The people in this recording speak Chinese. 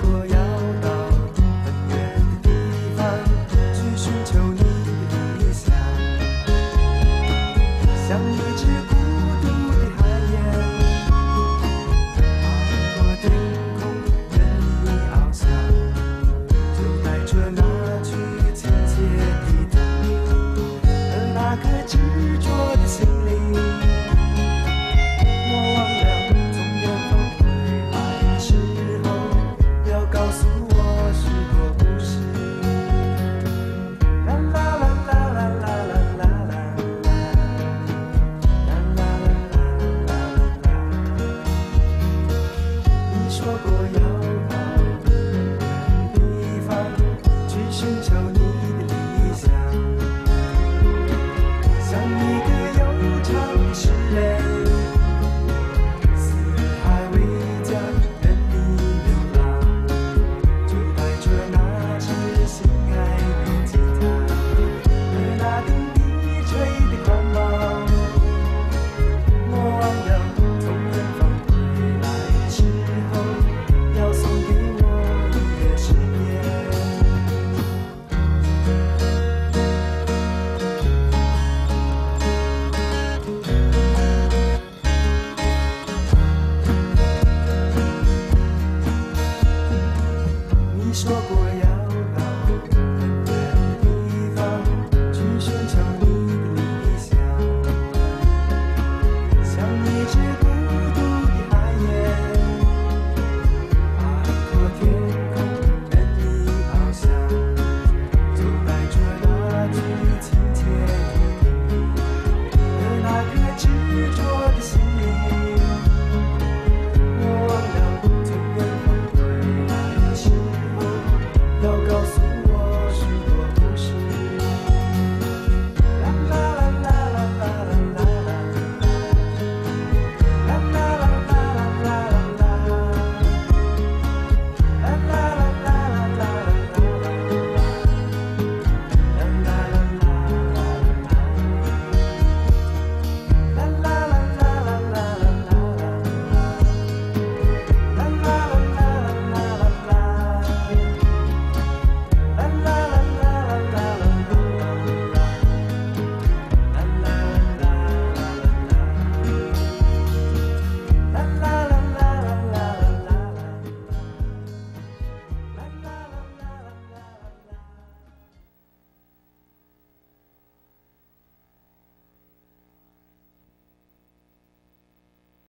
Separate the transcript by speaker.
Speaker 1: 过要到很远的地方去寻求你的理想，像一只孤独的海燕，划过天空任你翱翔，就带着那句亲切的疼，而那颗执着的心灵，我忘了从远方回来的时候要告诉我许多故事。啦啦啦啦啦啦啦啦啦啦啦啦啦。你说过要到很远的地方去寻求你的理想，像一个悠长的诗人，四海为家任你流浪，就带着那支心爱的吉他，而那根低垂的光芒，我忘了从远方回来的时候要送给我的诗篇。你说过